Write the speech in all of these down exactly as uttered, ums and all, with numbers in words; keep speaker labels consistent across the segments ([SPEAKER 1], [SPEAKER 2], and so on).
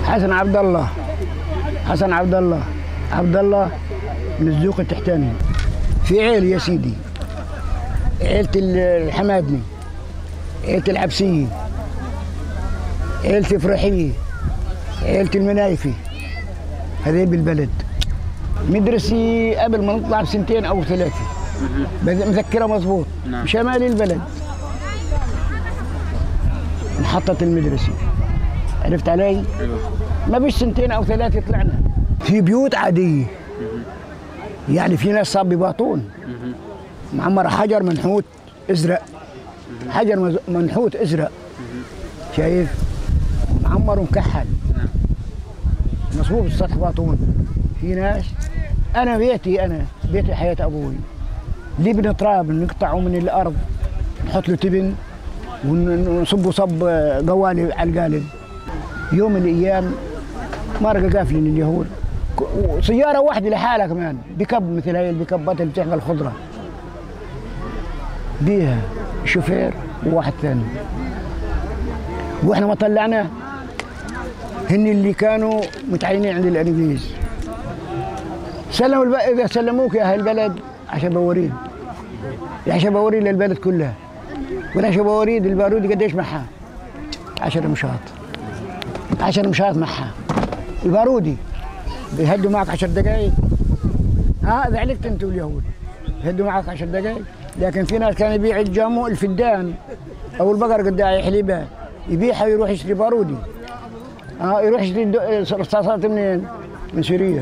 [SPEAKER 1] حسن عبد الله حسن عبد الله عبد الله من الزوق التحتاني. في عيلة يا سيدي، عيلة الحمادني، عيلة العبسية، عيلة الفرحية، عيلة المنايفي، هذه بالبلد. مدرسي قبل ما نطلع بسنتين أو ثلاثة، مذكرة مضبوط، شمال البلد محطة المدرسة. عرفت علي؟ ما بيش سنتين أو ثلاثة طلعنا. في بيوت عادية، يعني في ناس صاب بباطون معمرة حجر منحوت ازرق، حجر منحوت ازرق، شايف؟ معمر ومكحل، مصبوب السطح باطون. في ناس، انا بيتي انا بيتي حياة ابوي، لبن تراب نقطعه من الارض، نحط له تبن ونصبه صب قوالب على القالب. يوم من الايام مرقه قافلين اليهود، سياره واحده لحالها كمان، بكب مثل هاي البكبات اللي بتحمل خضره، بيها شوفير وواحد ثاني. واحنا ما طلعنا، هن اللي كانوا متعينين عند الانجليز. سلموا الب... اذا سلموك يا اهل البلد عشان بوريد، عشان بوريد للبلد كلها، والعشان بوريد البارودي قديش معها؟ عشرة مشاط، عشرة مشاط معها البارودي. بيهدوا معك عشر دقائق، ها اذا علقت انت واليهود بيهدوا معك عشر دقائق. لكن في ناس كان يبيع الجامو الفدان او البقر قداع يحلبها، يبيعها ويروح يشتري بارودي. اه يروح يشتري رصاصات منين؟ من سوريا.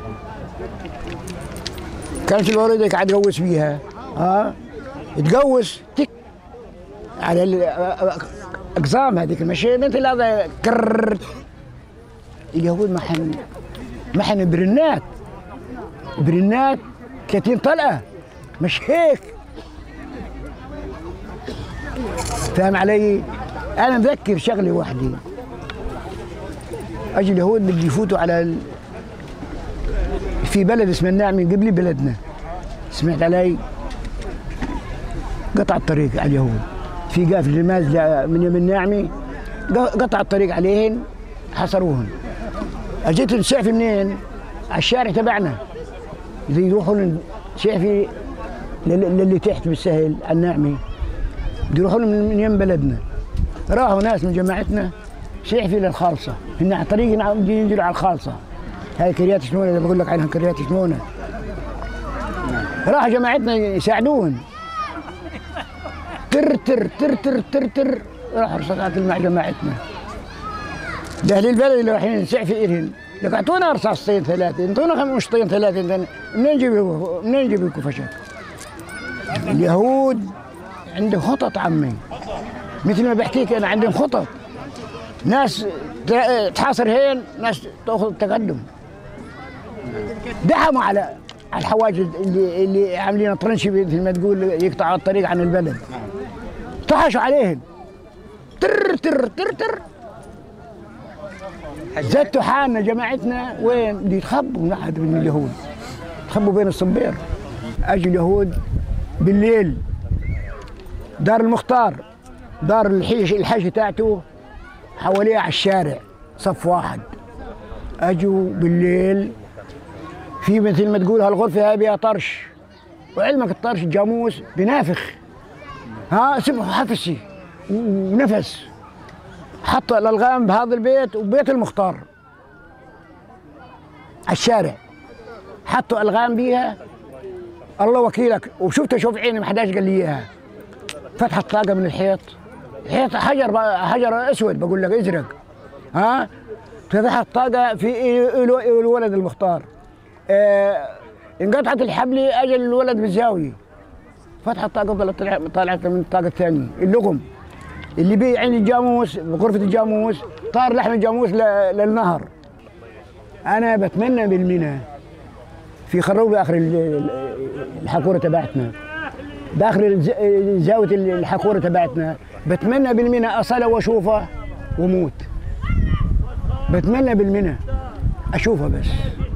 [SPEAKER 1] كانت البارودي قاعد تقوس بيها، اه تقوس تك على الاقزام هذيك المشي مثل هذا كرر. اليهود محن محن برنات برنات ثلاثين طلقه، مش هيك. فاهم علي؟ انا مذكر شغله واحده، اجي اليهود بدي يفوتوا على ال... في بلد اسمه الناعمي قبل بلدنا، سمعت علي؟ قطع الطريق على اليهود، في قافله نازله من يم الناعمي، قطع الطريق عليهن، حصروهن. اجيت السعفي منين؟ على الشارع تبعنا، اللي يروحوا شعفي للي تحت بالسهل على الناعمي، بده يروحوا من يم بلدنا. راحوا ناس من جماعتنا شعفي للخالصه، هن على الطريق بدهم ينزلوا على الخالصه، هاي كريات شمونه اللي بقول لك عنها كريات شمونه. راحوا جماعتنا يساعدوهم، تر تر تر تر تر تر راحوا رصاصات مع جماعتنا. ده اهل البلد اللي رايحين شعفي إلهن، لك اعطونا رصاصتين ثلاثه، اعطونا مشطين ثلاثه، منين نجيب منين نجيب لكم فشل؟ اليهود عندهم خطط عمي، مثل ما بحكيك انا عندهم خطط. ناس تحاصر هين، ناس تاخذ التقدم. دعموا على على الحواجز اللي اللي عاملين طرنشي مثل ما تقول يقطعوا الطريق عن البلد. طحشوا عليهم تر تر تر تر. زتوا حالنا جماعتنا وين؟ بده يتخبوا نحن من اليهود، يتخبوا بين الصبير. اجوا اليهود بالليل، دار المختار، دار الحيش الحاجه تاعته حواليها على الشارع صف واحد. اجوا بالليل، في مثل ما تقول هالغرفه هاي بها طرش، وعلمك الطرش الجاموس بنافخ، ها سمعوا حفسي ونفس. حط الالغام بهذا البيت وبيت المختار على الشارع، حطوا الغام بيها الله وكيلك. وشفتها شوف عيني ما حداش قال لي اياها. فتحت طاقه من الحيط، حيط حجر حجر اسود بقول لك ازرق، ها فتحت طاقه في الولد المختار. اه انقطعت الحبل، اجل الولد بالزاويه، فتحت طاقه طلعت من الطاقه الثانيه اللغم اللي بيه عند الجاموس بغرفه الجاموس، طار لحم الجاموس للنهر. انا بتمنى بالمنى في خروب اخر الحقوره تبعتنا، باخر زاويه الحقوره تبعتنا، بتمنى بالمنى اصله واشوفه وموت. بتمنى بالمنى اشوفه بس.